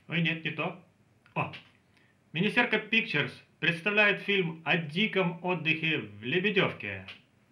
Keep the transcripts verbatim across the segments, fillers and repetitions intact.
Ой, нет, не то. О! Министерка Pictures представляет фильм о диком отдыхе в Лебедевке.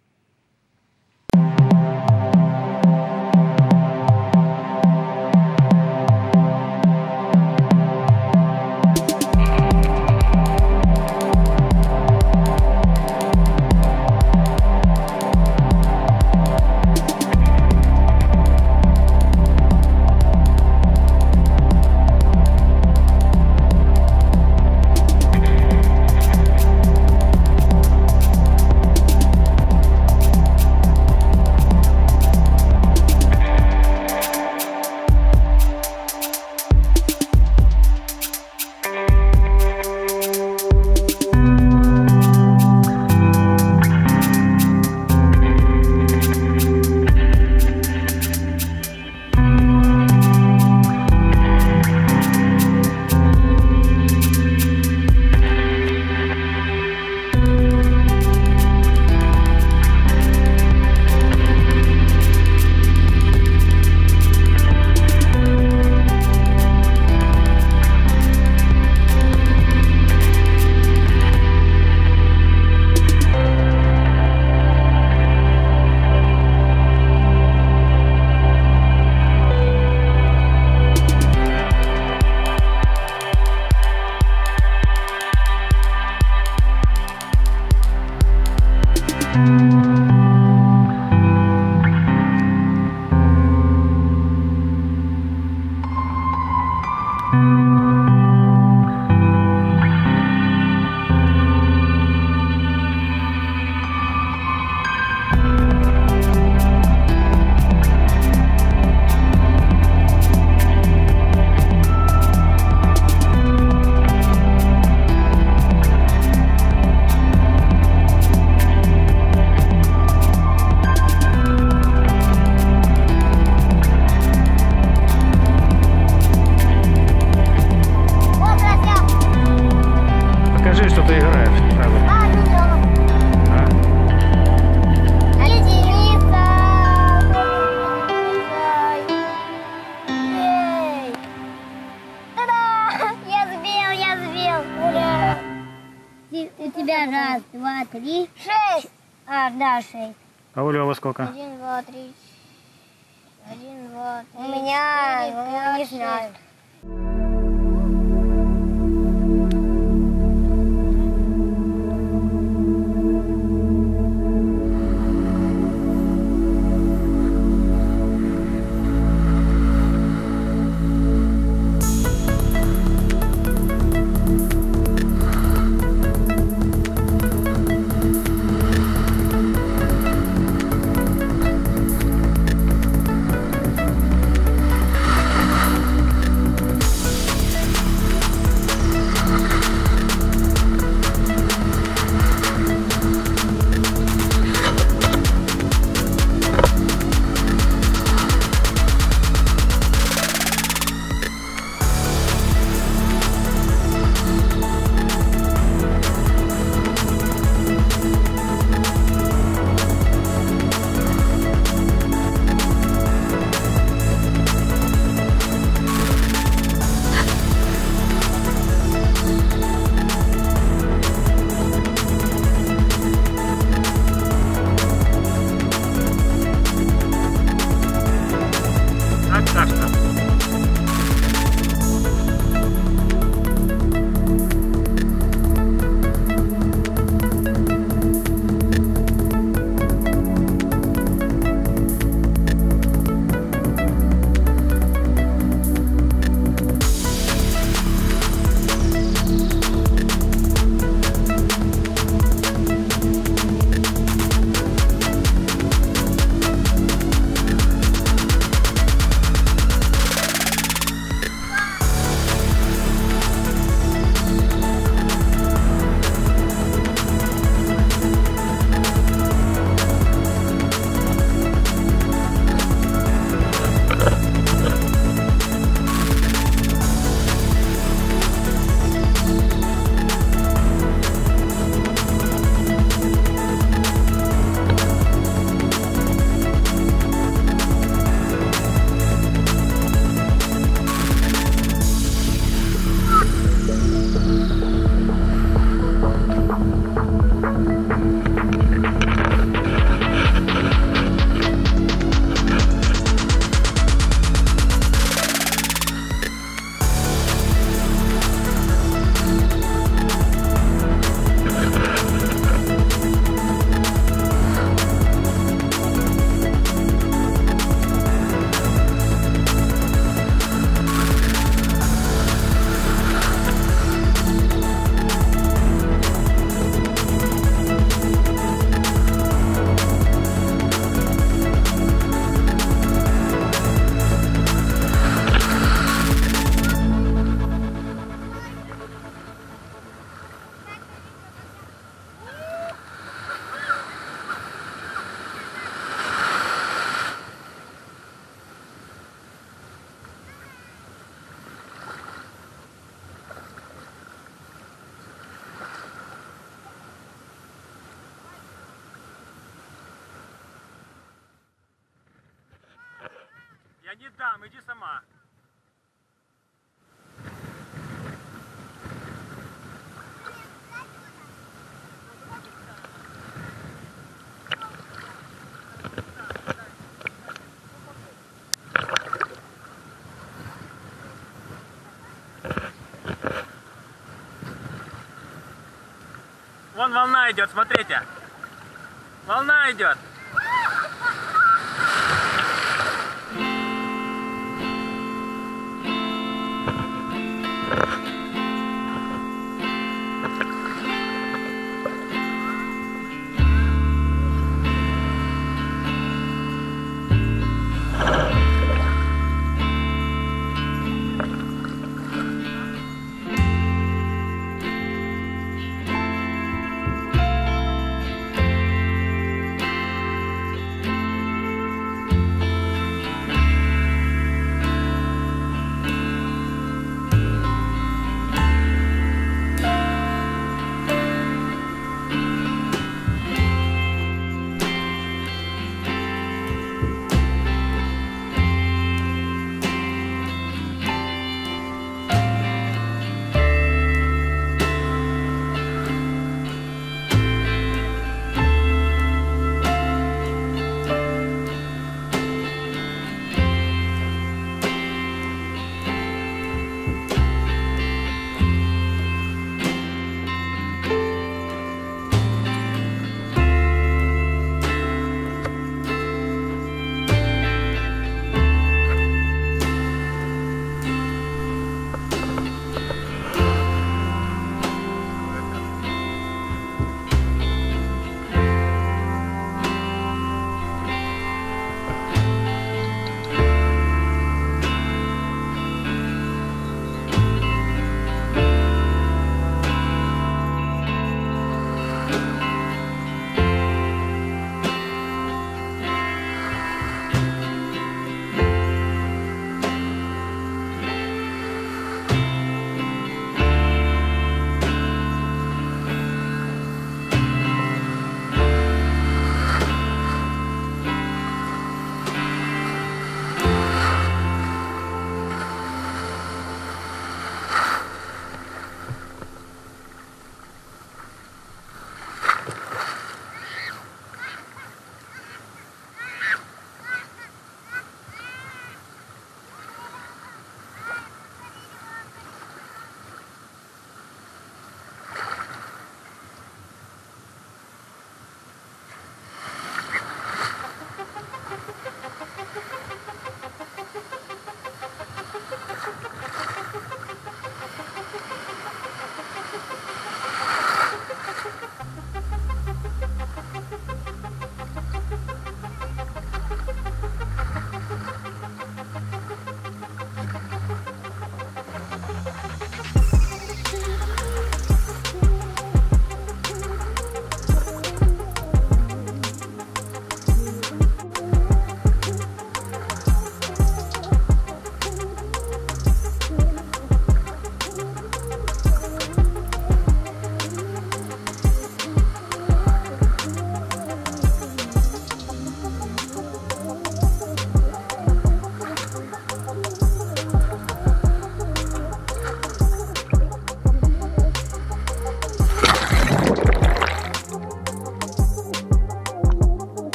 Покажи, что ты играешь. Сразу. А, видела. А? Леденица. Эй. Та-да! Я сбил, я сбил. Ура! У тебя раз, два, три, шесть. А, да, шесть. А у Лёвы сколько? Один, два, три. Один, два, три. У меня, ну, не знаю. не дам, иди сама. Вон волна идет, смотрите. Волна идет.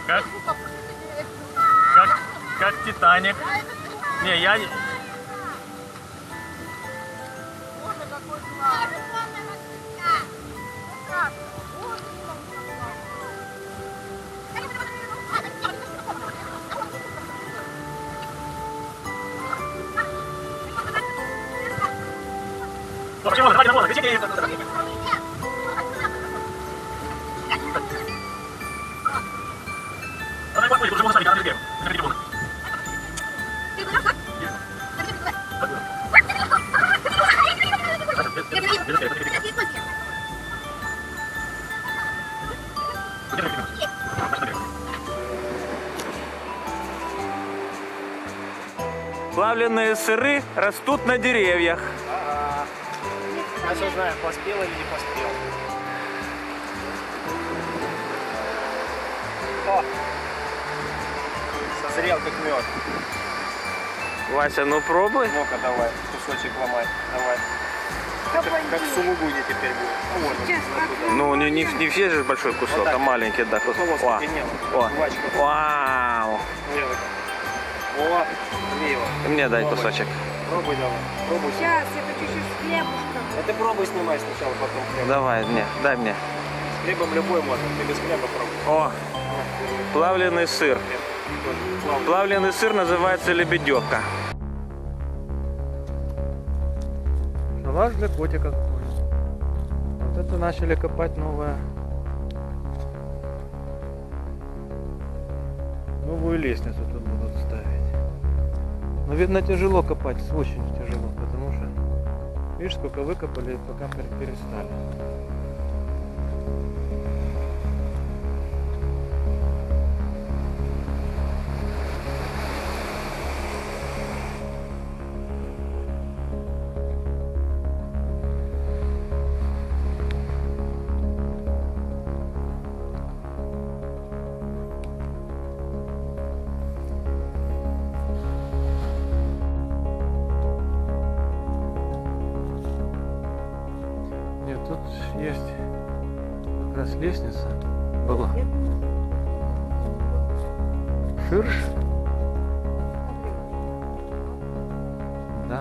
Как, как, как Титаник. Не, я не... Почему? Давайте на воду, кричите! Давай, пойди, уже можно ставить, она бегает. Заходите в воду. Плавленые сыры растут на деревьях. Ага. Сейчас узнаем, поспел или не поспел. О! Созрел как мед. Вася, ну пробуй. Ну-ка давай, кусочек ломай. Давай. Это как сулугуни теперь будет. Ну, вот, вот, Ну, не, не, не все же большой кусок, Вот так. а маленький, да, кусок. Полоски О, пенела. о, Жвачка. вау. Левый. О, лево. Мне дай Пробуй. кусочек. Пробуй давай. Пробуй. Сейчас, я хочу еще с хлебушком. А ты пробуй снимай сначала, потом хлеб. Давай мне, дай мне. С хлебом любой можно, ты без хлеба пробуй. О, плавленый сыр. Хлеб тоже плавный. Плавленый сыр называется лебедевка. Шалаш для котика. Вот это начали копать новое. Новую лестницу тут будут ставить. Но видно тяжело копать, очень тяжело, потому что видишь, сколько выкопали, пока перестали. Нет, тут есть как раз лестница была. Ширш? Да.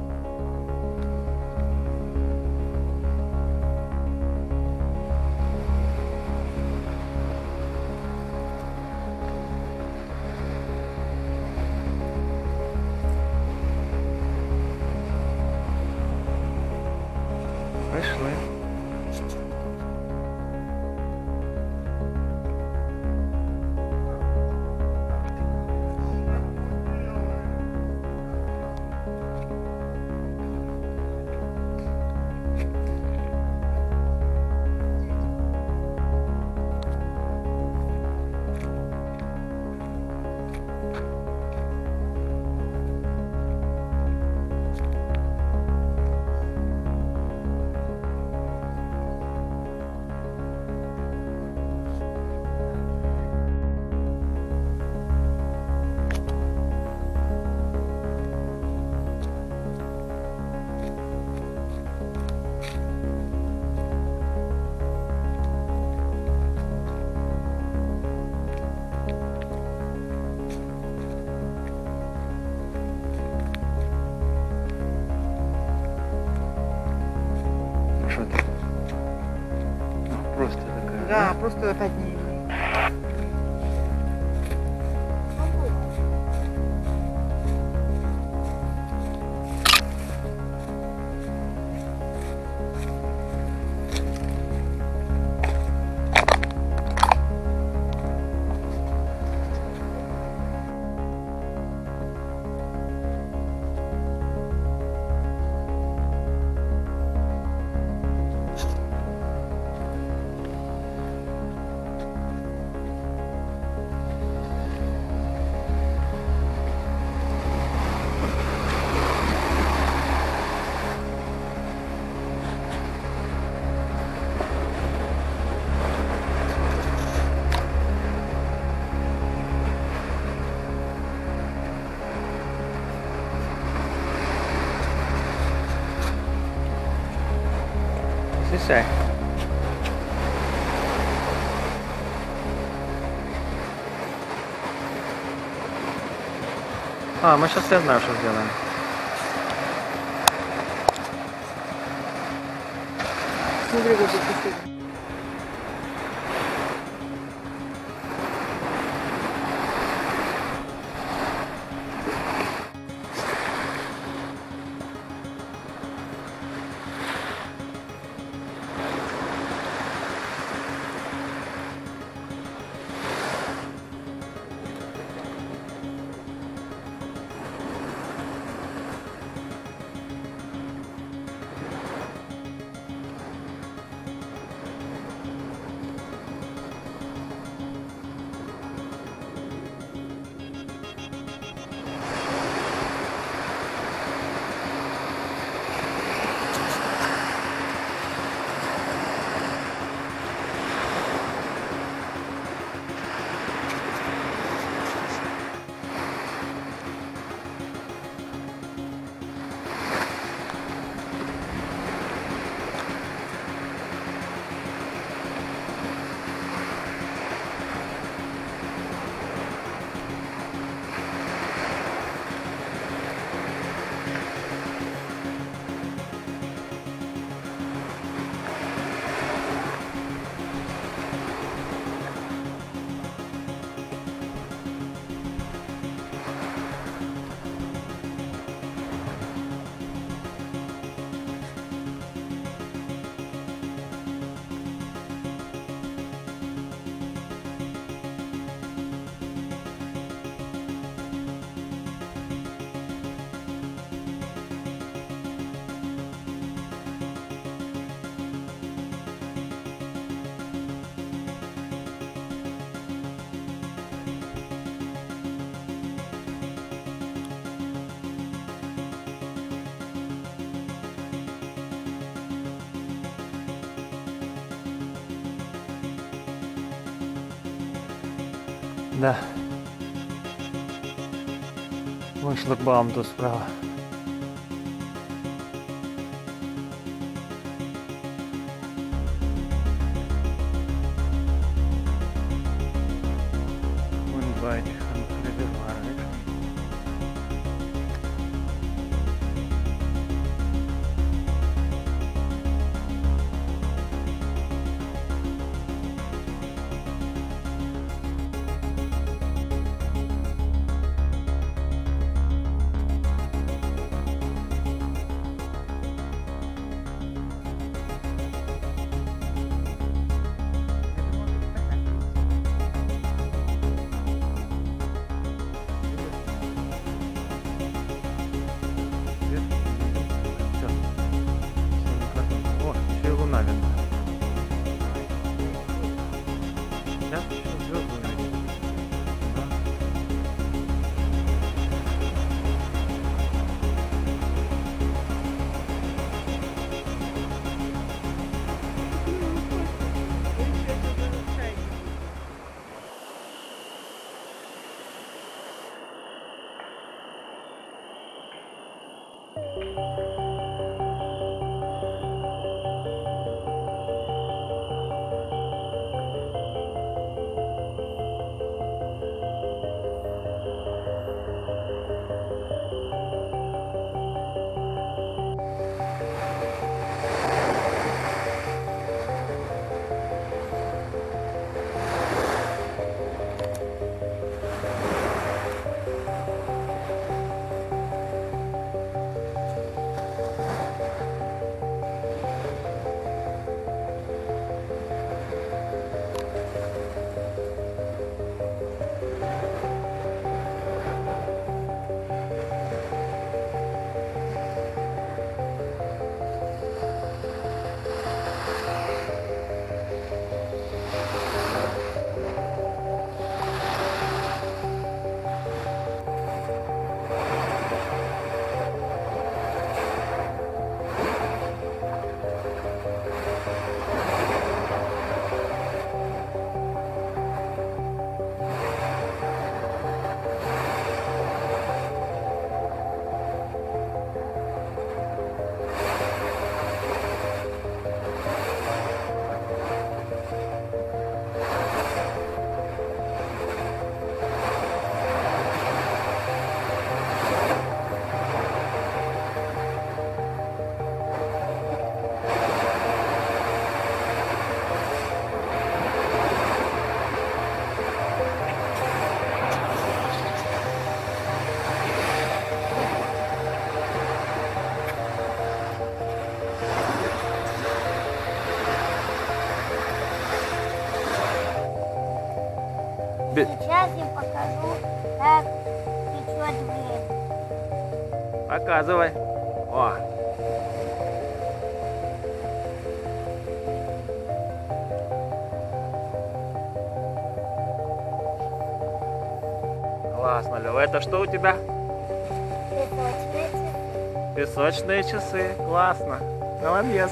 Пошли. Что ты? Ну, просто такая. Да, просто под ними. Сисай. А, мы сейчас я знаю, что сделаем. Смотри, вот это. Да. Вон шлагбаум тут справа. Вон два этих резервуара, видишь? Сейчас я покажу, как течет время. Показывай. О. Классно, Лёва. Это что у тебя? Песочные часы. Песочные часы. Классно. Молодец.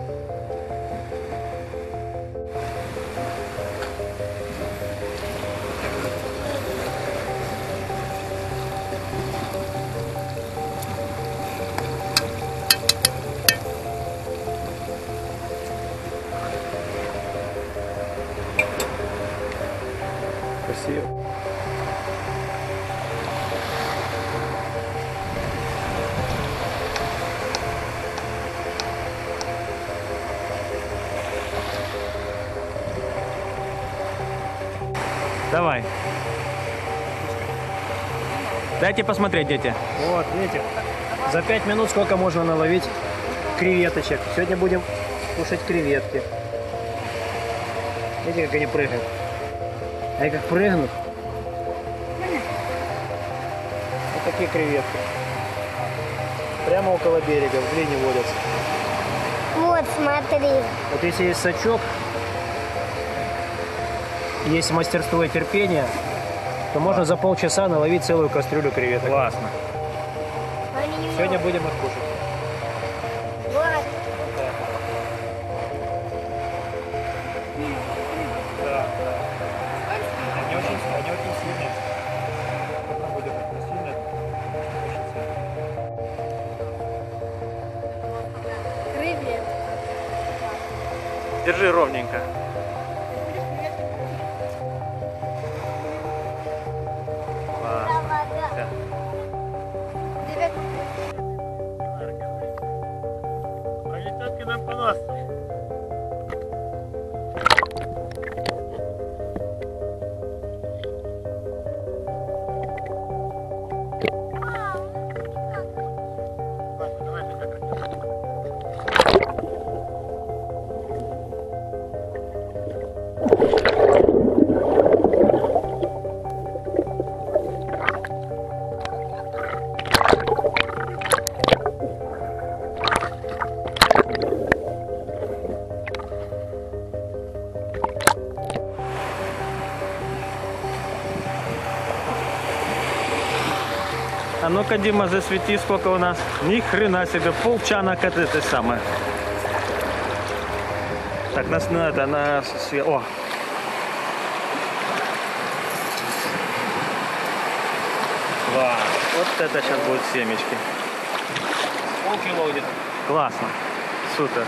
Красиво. Давай. Дайте посмотреть, дети. Вот, видите, за пять минут сколько можно наловить креветочек. Сегодня будем кушать креветки. Видите, как они прыгают? Они как прыгнут. Вот такие креветки. Прямо около берега, в глине водятся. Вот, смотри. Вот если есть сачок, есть мастерство и терпение, то можно за полчаса наловить целую кастрюлю креветок. Классно. Они Сегодня будем их кушать. Вот. Да, да. Они очень, они очень сильные. Попробуй держать, не сильно. Крылья. Держи ровненько. Там вода. Пролетят к нам по нас. А ну-ка, Дима, засвети, сколько у нас. Ни хрена себе, полчанок от этой самой. Так, нас на это, на... О! Класс! Вот это сейчас будет семечки. Полкило где-то. Классно. Супер.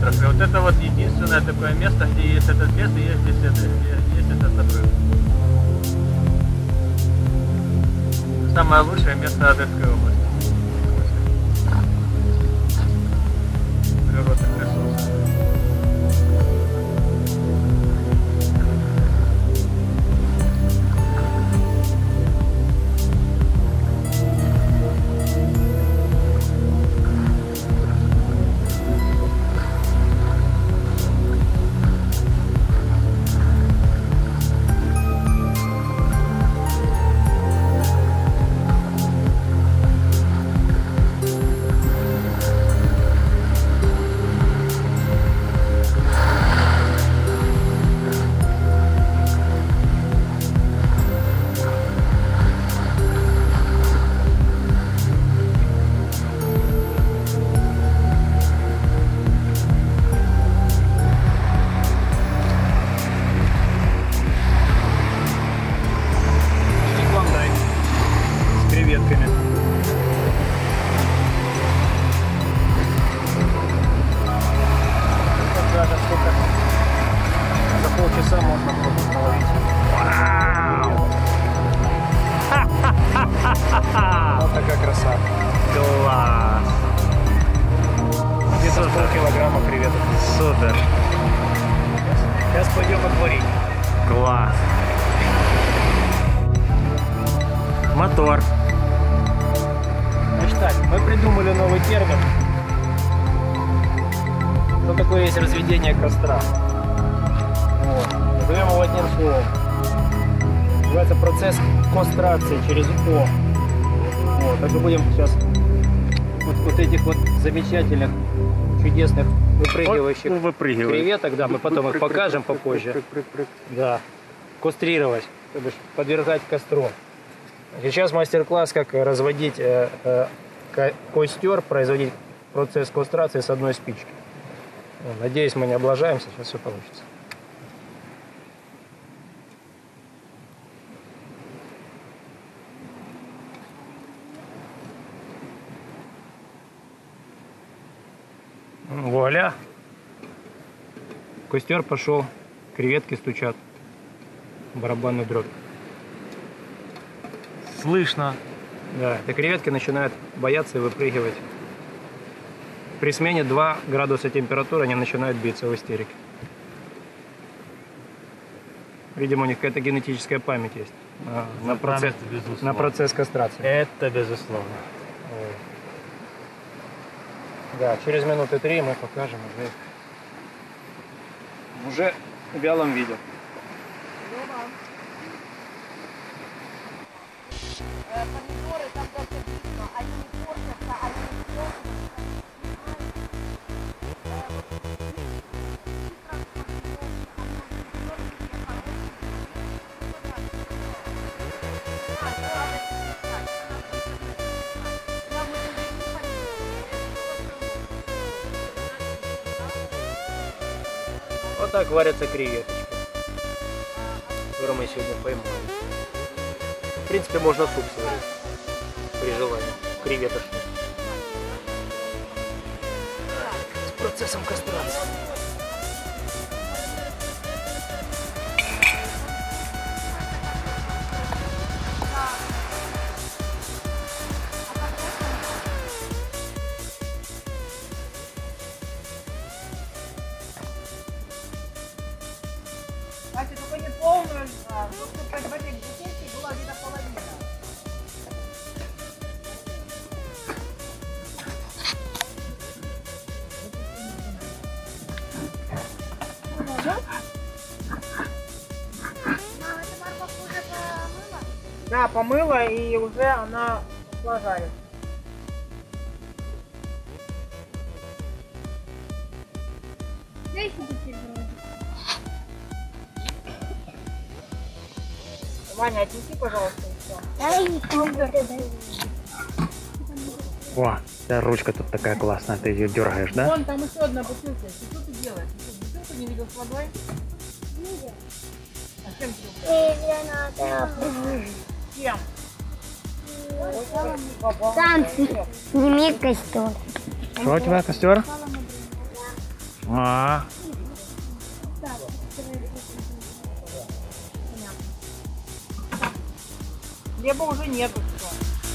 остров. И вот это вот единственное такое место, где есть этот лес и есть здесь это, есть этот обрыв. Самое лучшее место Одесской области. Природных ресурсов. Вот такая краса. Класс! Где-то полкилограмма креветок. Супер! Сейчас пойдем акварить. Класс! Мотор. Значит так, мы придумали новый термин. Что такое есть разведение костра? Вот. Назовем его одним словом. Называется процесс кострации через О. Вот. Так мы будем сейчас вот, вот этих вот замечательных, чудесных выпрыгивающих Вот, ну, выпрыгивает. креветок, да, мы потом их покажем попозже. Да. Кастрировать, то бишь подвергать костру. Сейчас мастер-класс, как разводить э, э, костер, производить процесс кастрации с одной спички. Надеюсь, мы не облажаемся, сейчас все получится. Вуаля! Костер пошел, креветки стучат, барабанный дробь. Слышно. Да, и креветки начинают бояться и выпрыгивать. При смене два градуса температуры они начинают биться в истерике. Видимо, у них какая-то генетическая память есть на, на, процесс, на процесс кастрации. Это безусловно. Вот. Да, через минуты три мы покажем уже, уже в вялом виде. Помидоры там даже видно, они не портятся, они не портятся. Вот так варятся креветочки, которые мы сегодня поймали. В принципе, можно суп сварить при желании, креветочный. С процессом кастрации. Кстати, только не полную, а, чтобы в этой бутылке была где-то половина. Мама, ты морковку уже помыла? Да, помыла и уже она пошла жарить. Дай сюда вроде. Ваня, отнеси, пожалуйста, еще. Дай дай. О, да, ручка тут такая классная, ты ее дергаешь, да? Вон там еще одна бутылка. Ты что ты делаешь? Ты что, бутылку не видел с водой? А чем ты делаешь? Тебе надо. Чем? Сам сними костер. Что у тебя, костер? А, Хлеба уже нету. Всё.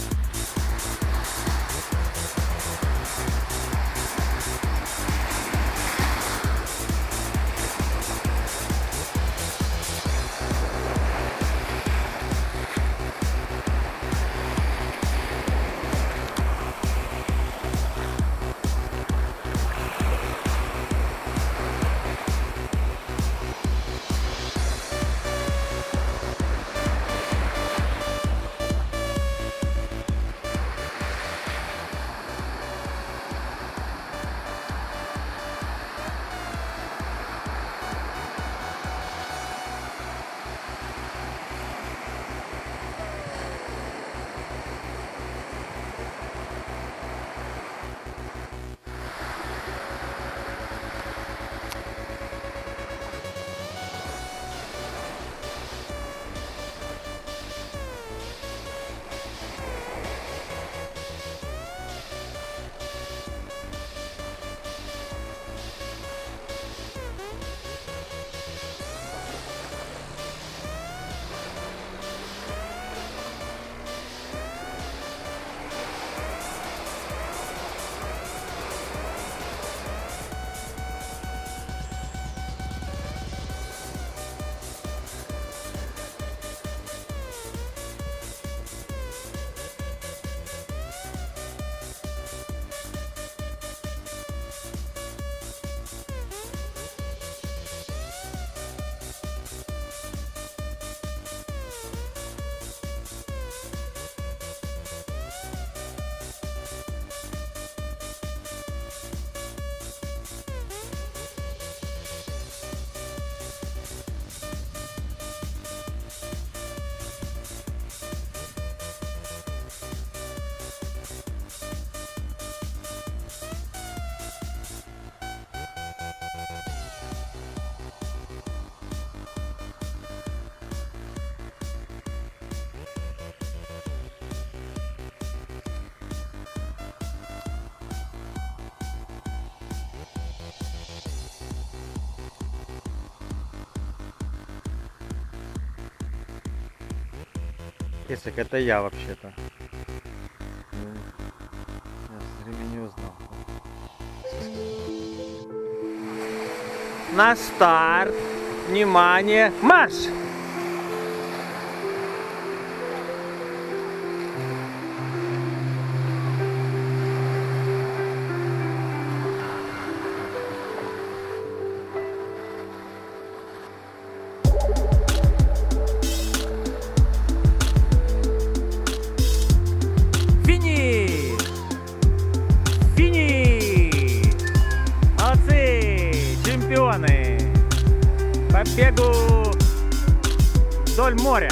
Кисик, это я вообще-то. Я с не узнал. На старт! Внимание! Марш! Финиш! Финиш! Молодцы! Чемпионы! По бегу вдоль моря!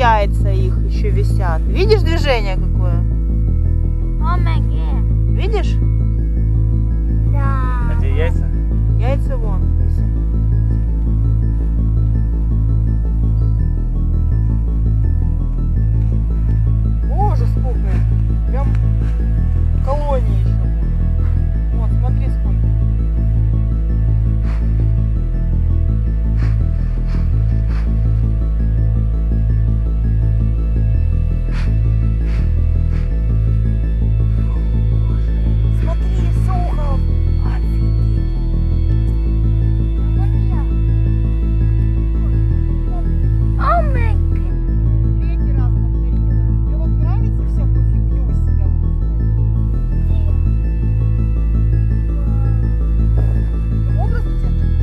яйца их еще висят. Видишь движение какое? О май гад. Видишь? Да. А где яйца? Яйца вон висят. Боже, сколько их. Прям колонии еще. Вот, смотри сколько. Смотри, сухо. Офигеть. О май гад. Третий раз повторила. Тебе вот нравится всякую фигню из себя выпускать? Ты образ держишь?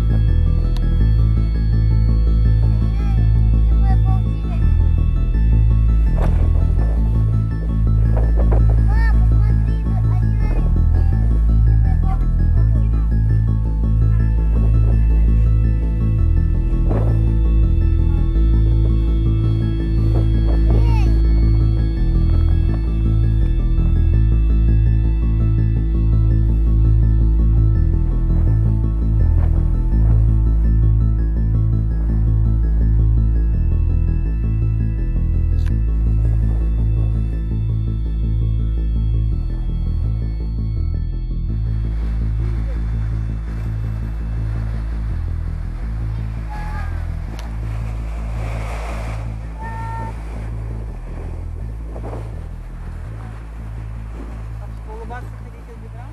Улыбаться хотите в бедра?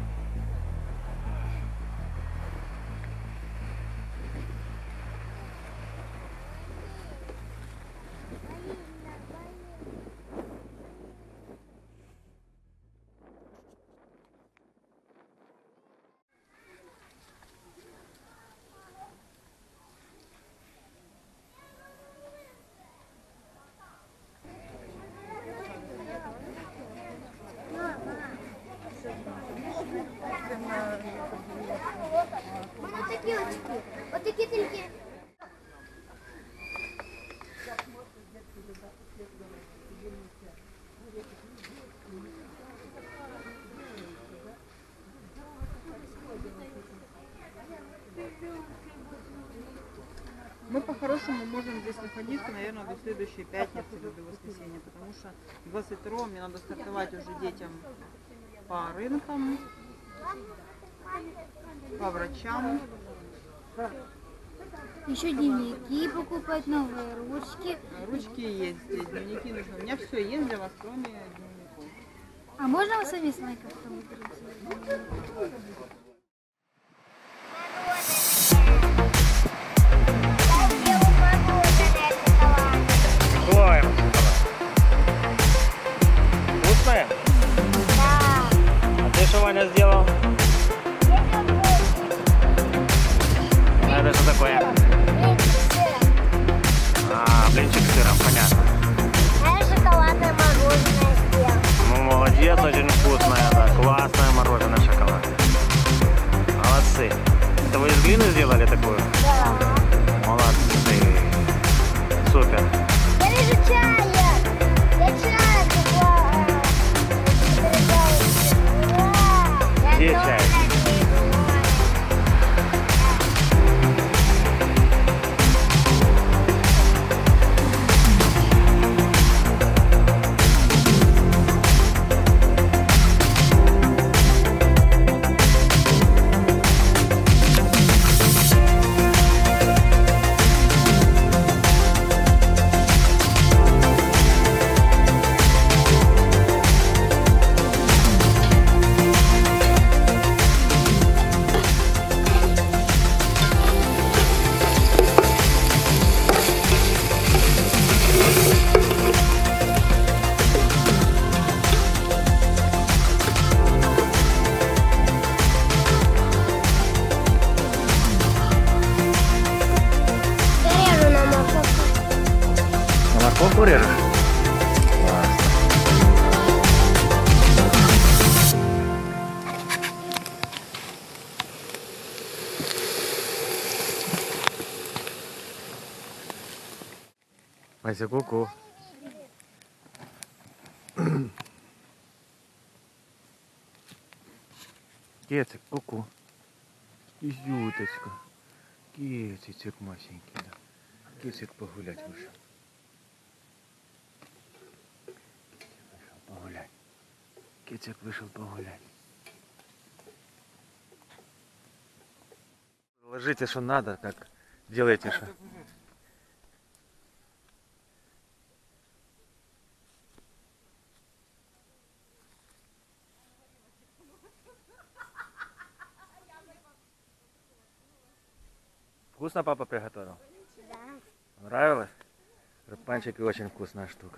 Вот такие очки. Вот такие тільки. Мы по-хорошему можем здесь находиться, наверное, до следующей пятницы или до воскресенья, потому что двадцать второго мне надо стартовать уже детям по рынкам, по врачам. Еще дневники покупать, новые ручки. Ручки есть здесь, дневники нужны. У меня все есть для вас, кроме дневников. А можно вы сами с Майком выберете? Клаем. Вкусное? Да. А ты что, Ваня, сделал? А это что такое? А, блинчик с сыром, понятно. А я шоколадное мороженое сделал. Ну, молодец, очень вкусное, да. Классное мороженое, шоколад. Мася, ку-ку. Кецик, ку-ку. Изюточка. Кецик масенький, да. Кецик погулять вышел. Вышел погулять. Кецик вышел погулять. Ложите, что надо, как делайте, что. Вкусно папа приготовил? Да. Понравилось? Рыбанчики очень вкусная штука.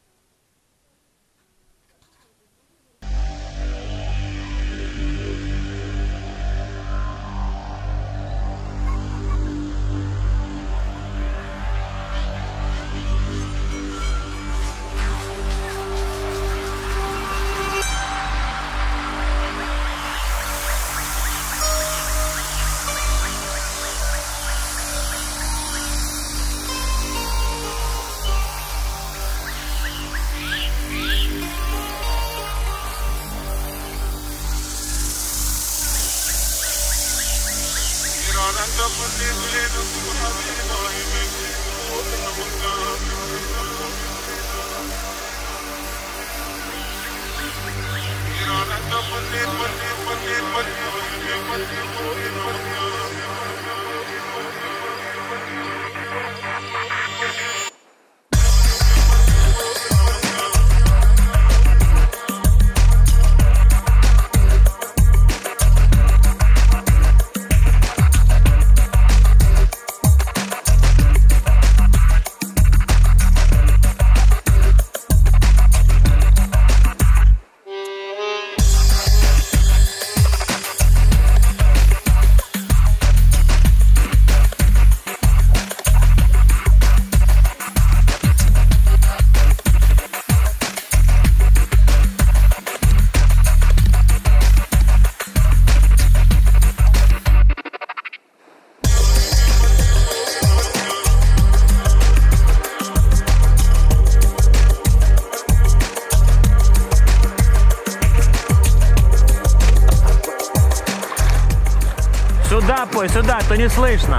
Сюда пой, сюда, то не слышно.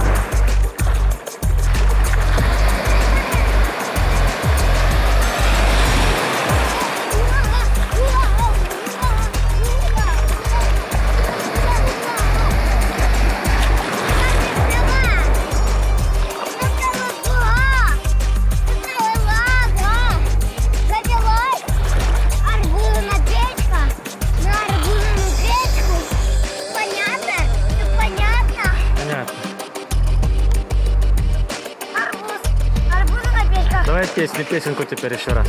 Давай песню, песенку теперь еще раз.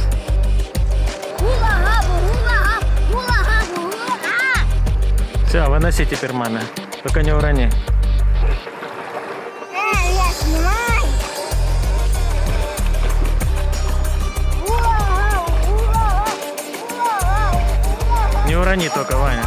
Все, выноси теперь маме. Только не урони. Не урони только, Ваня.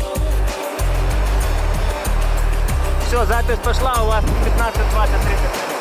Все, запись пошла, у вас пятнадцать, двадцать, тридцать.